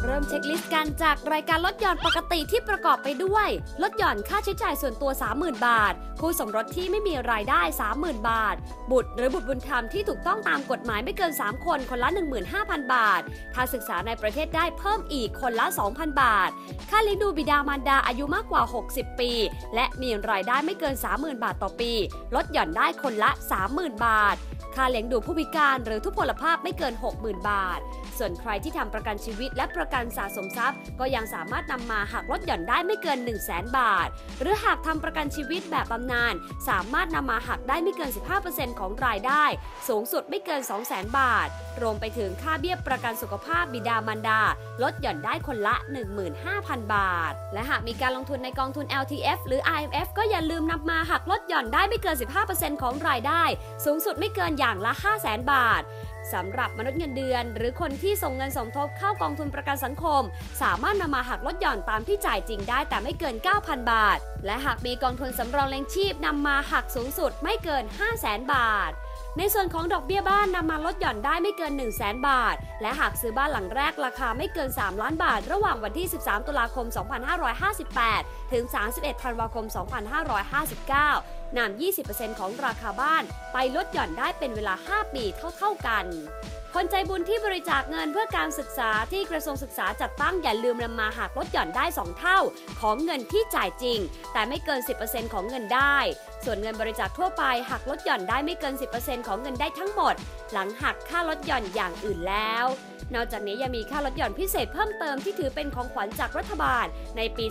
เริ่มเช็คลิสต์กันจากรายการลดหย่อนปกติที่ประกอบไปด้วยลดหย่อนค่าใช้จ่ายส่วนตัว 30,000 บาทคู่สมรสที่ไม่มีรายได้ 30,000 บาทบุตรหรือบุตรบุญธรรมที่ถูกต้องตามกฎหมายไม่เกิน3คนคนละ 15,000 บาทถ้าศึกษาในประเทศได้เพิ่มอีกคนละ 2,000 บาทค่าเลี้ยงดูบิดามารดาอายุมากกว่า60ปีและมีรายได้ไม่เกิน 30,000 บาทต่อปีลดหย่อนได้คนละ 30,000 บาทค่าเลี้ยงดูผู้พิการหรือทุพพลภาพไม่เกิน 60,000 บาทส่วนใครที่ทำประกันชีวิตและประกันสะสมทรัพย์ก็ยังสามารถนำมาหักลดหย่อนได้ไม่เกิน 100,000 บาทหรือหากทำประกันชีวิตแบบบำนาญสามารถนำมาหักได้ไม่เกิน 15% ของรายได้สูงสุดไม่เกิน 200,000 บาทรวมไปถึงค่าเบี้ยประกันสุขภาพบิดามารดาลดหย่อนได้คนละ 15,000 บาทและหากมีการลงทุนในกองทุน LTF หรือ IMF ก็อย่าลืมนำมาหักลดหย่อนได้ไม่เกิน 15% ของรายได้สูงสุดไม่เกินอย่างละ 500,000 บาทสำหรับมนุษย์เงินเดือนหรือคนที่ส่งเงินสมทบเข้ากองทุนประกันสังคมสามารถนำมาหักลดหย่อนตามที่จ่ายจริงได้แต่ไม่เกิน 9,000 บาทและหากมีกองทุนสำรองเลี้ยงชีพนำมาหักสูงสุดไม่เกิน 500,000 บาทในส่วนของดอกเบี้ยบ้านนำมาลดหย่อนได้ไม่เกิน 100,000 บาทและหากซื้อบ้านหลังแรกราคาไม่เกิน3ล้านบาทระหว่างวันที่13ตุลาคม2558ถึง31ธันวาคม2559นำ 20% ของราคาบ้านไปลดหย่อนได้เป็นเวลา 5 ปีเท่ากันคนใจบุญที่บริจาคเงินเพื่อการศึกษาที่กระทรวงศึกษาจัดตั้งอย่าลืมนำมาหักลดหย่อนได้2เท่าของเงินที่จ่ายจริงแต่ไม่เกิน 10% ของเงินได้ส่วนเงินบริจาคทั่วไปหักลดหย่อนได้ไม่เกิน 10% ของเงินได้ทั้งหมดหลังหักค่าลดหย่อนอย่างอื่นแล้วนอกจากนี้ยังมีค่าลดหย่อนพิเศษเพิ่มเติมที่ถือเป็นของขวัญจากรัฐบาลในปี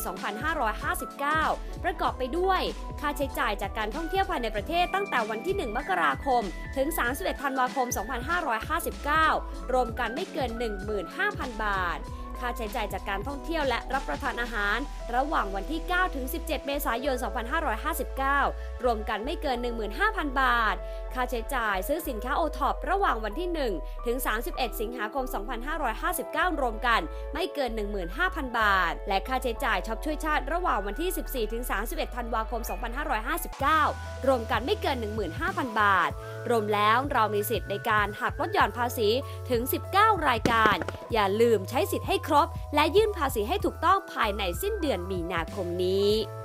2559 ประกอบไปด้วยค่าใช้จ่ายจากการท่องเที่ยวภายในประเทศตั้งแต่วันที่ 1 มกราคมถึง 31 ธันวาคม 2559 รวมกันไม่เกิน 15,000 บาทค่าใช้จ่ายจากการท่องเที่ยวและรับประทานอาหารระหว่างวันที่ 9 ถึง 17 เมษายน 2559 รวมกันไม่เกิน 15,000 บาทค่าใช้จ่ายซื้อสินค้าโอท็อประหว่างวันที่ 1 ถึง 31 สิงหาคม 2559 รวมกันไม่เกิน 15,000 บาทและค่าใช้จ่ายช็อปช่วยชาติระหว่างวันที่ 14 ถึง 31 ธันวาคม 2559 รวมกันไม่เกิน 15,000 บาทรวมแล้วเรามีสิทธิ์ในการหักลดหย่อนภาษีถึง 19 รายการอย่าลืมใช้สิทธิ์ให้ครบและยื่นภาษีให้ถูกต้องภายในสิ้นเดือนมีนาคมนี้